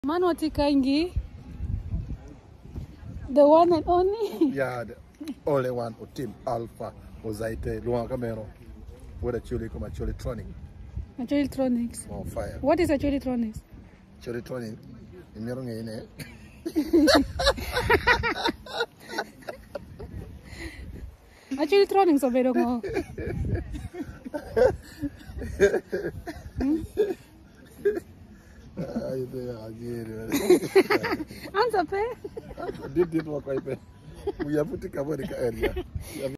Manoti Kaingi, the one and only. Yeah, the only one. Otim Alpha Ozaite Luan Camero. What a chili come a Cholitronic. A Cholitronics. On fire. What is a Cholitronics? Cholitronic. In your name. A Cholitronics of Verongo. Answer, pay. Did work. We are putting a area.